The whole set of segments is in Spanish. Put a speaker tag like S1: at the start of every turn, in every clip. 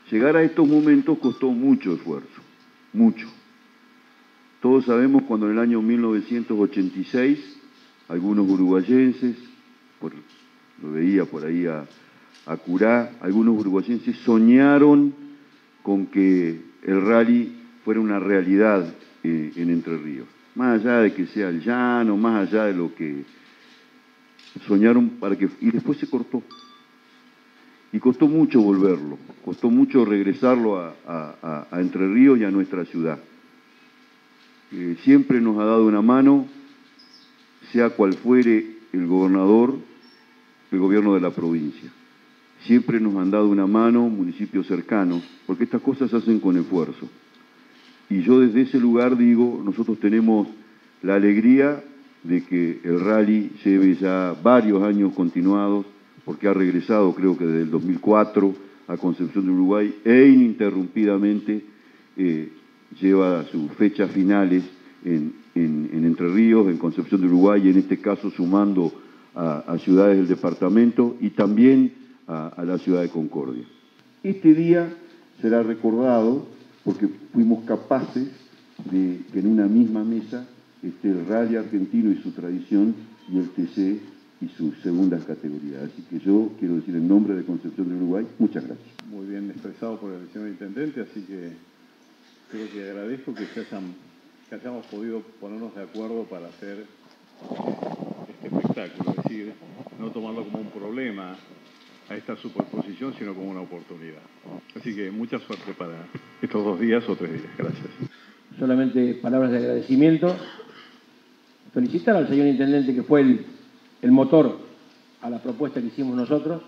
S1: Llegar a estos momentos costó mucho esfuerzo, mucho. Todos sabemos cuando en el año 1986 algunos uruguayenses, lo veía por ahí a Curá, algunos uruguayenses soñaron con que el rally fuera una realidad en Entre Ríos. Más allá de que sea el llano, más allá de lo que soñaron y después se cortó. Y costó mucho volverlo, costó mucho regresarlo a Entre Ríos y a nuestra ciudad. Siempre nos ha dado una mano, sea cual fuere el gobernador, el gobierno de la provincia. Siempre nos han dado una mano municipios cercanos, porque estas cosas se hacen con esfuerzo. Y yo desde ese lugar digo, nosotros tenemos la alegría de que el rally lleve ya varios años continuados, porque ha regresado creo que desde el 2004 a Concepción de Uruguay e ininterrumpidamente lleva sus fechas finales en Entre Ríos, en Concepción de Uruguay, y en este caso sumando a ciudades del departamento y también a la ciudad de Concordia. Este día será recordado porque fuimos capaces de que en una misma mesa esté el rally argentino y su tradición y el TC y sus segundas categorías. Así que yo quiero decir en nombre de Concepción de Uruguay, muchas gracias.
S2: Muy bien expresado por el señor Intendente, así que creo que agradezco que hayamos podido ponernos de acuerdo para hacer este espectáculo, es decir, no tomarlo como un problema a esta superposición, sino como una oportunidad. Así que mucha suerte para estos 2 días o 3 días. Gracias.
S3: Solamente palabras de agradecimiento. Felicitar al señor Intendente que fue el motor a la propuesta que hicimos nosotros.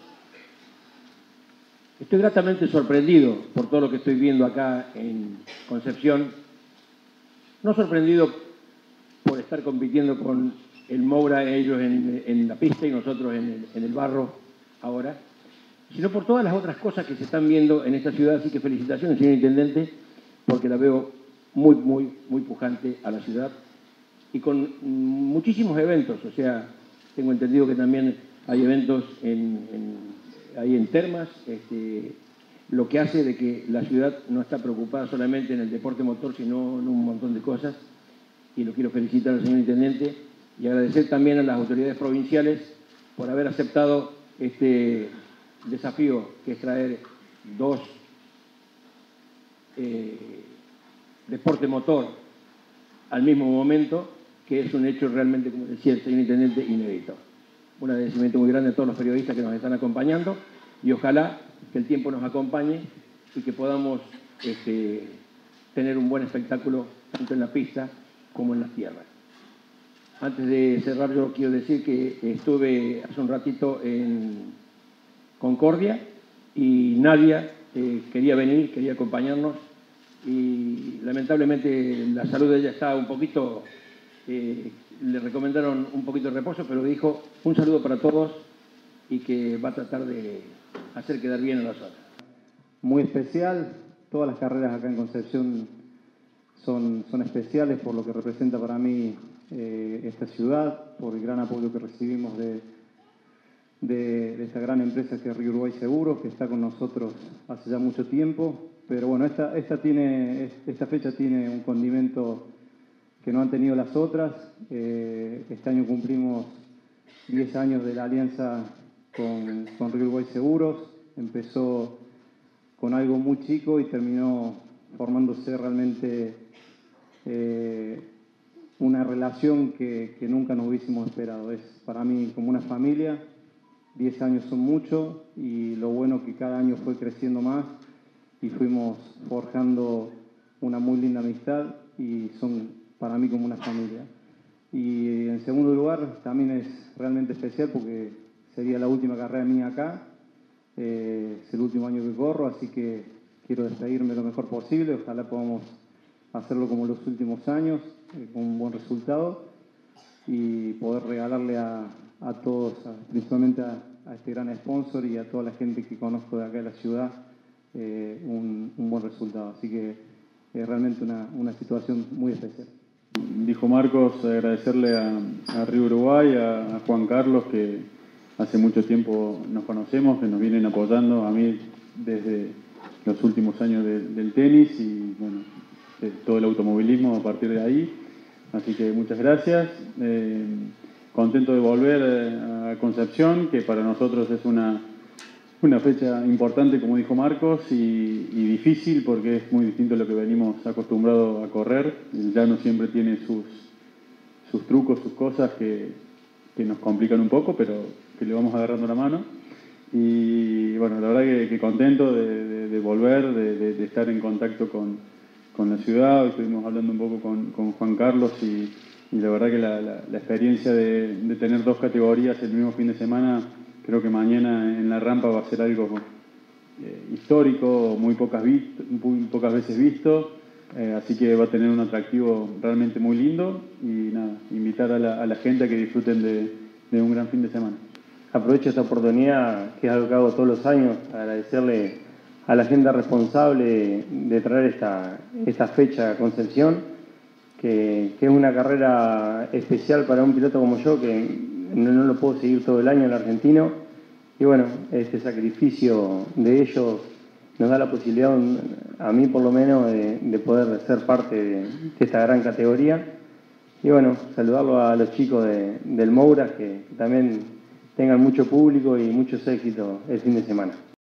S3: Estoy gratamente sorprendido por todo lo que estoy viendo acá en Concepción. No sorprendido por estar compitiendo con el Moura, ellos en la pista y nosotros en el barro ahora, sino por todas las otras cosas que se están viendo en esta ciudad. Así que felicitaciones, señor Intendente, porque la veo muy, muy, muy pujante a la ciudad y con muchísimos eventos. O sea, tengo entendido que también hay eventos ahí en Termas, lo que hace de que la ciudad no está preocupada solamente en el deporte motor, sino en un montón de cosas. Y lo quiero felicitar al señor Intendente y agradecer también a las autoridades provinciales por haber aceptado este desafío, que es traer 2 deporte motor al mismo momento, que es un hecho realmente, como decía el señor Intendente, inédito. Un agradecimiento muy grande a todos los periodistas que nos están acompañando y ojalá que el tiempo nos acompañe y que podamos tener un buen espectáculo tanto en la pista como en las tierras. Antes de cerrar, yo quiero decir que estuve hace un ratito en Concordia y Nadia quería venir, quería acompañarnos y lamentablemente la salud de ella está un poquito, le recomendaron un poquito de reposo, pero dijo un saludo para todos y que va a tratar de hacer quedar bien a las otras.
S4: Muy especial, todas las carreras acá en Concepción son especiales por lo que representa para mí esta ciudad, por el gran apoyo que recibimos de esta gran empresa que es Río Uruguay Seguros, que está con nosotros hace ya mucho tiempo. Pero bueno, esta fecha tiene un condimento que no han tenido las otras. Este año cumplimos 10 años de la alianza con Río Uruguay Seguros. Empezó con algo muy chico y terminó formándose realmente una relación que nunca nos hubiésemos esperado. Es para mí como una familia. 10 años son mucho y lo bueno que cada año fue creciendo más y fuimos forjando una muy linda amistad y son para mí como una familia. Y en segundo lugar también es realmente especial porque sería la última carrera mía acá, es el último año que corro, así que quiero despedirme lo mejor posible, ojalá podamos hacerlo como los últimos años, con un buen resultado y poder regalarle a todos, principalmente a este gran sponsor y a toda la gente que conozco de acá de la ciudad, un buen resultado. Así que es realmente una situación muy especial.
S2: Dijo Marcos, agradecerle a Río Uruguay, a Juan Carlos, que hace mucho tiempo nos conocemos, que nos vienen apoyando a mí desde los últimos años del tenis y bueno, todo el automovilismo a partir de ahí. Así que muchas gracias. Contento de volver a Concepción, que para nosotros es una fecha importante, como dijo Marcos, y difícil porque es muy distinto a lo que venimos acostumbrados a correr. El llano siempre tiene sus trucos, sus cosas que nos complican un poco, pero que le vamos agarrando la mano. Y bueno, la verdad que contento de volver, de estar en contacto con la ciudad. Hoy estuvimos hablando un poco con Juan Carlos y la verdad que la experiencia de tener dos categorías el mismo fin de semana, creo que mañana en la rampa va a ser algo histórico, muy pocas veces visto, así que va a tener un atractivo realmente muy lindo y nada, invitar a la gente a que disfruten de un gran fin de semana.
S4: Aprovecho esta oportunidad, que es algo que hago todos los años, agradecerle a la gente responsable de traer esta fecha a Concepción, que es una carrera especial para un piloto como yo, que no lo puedo seguir todo el año en el argentino. Y bueno, este sacrificio de ellos nos da la posibilidad, a mí por lo menos, de poder ser parte de esta gran categoría. Y bueno, saludarlo a los chicos del Moura, que también tengan mucho público y muchos éxitos el fin de semana.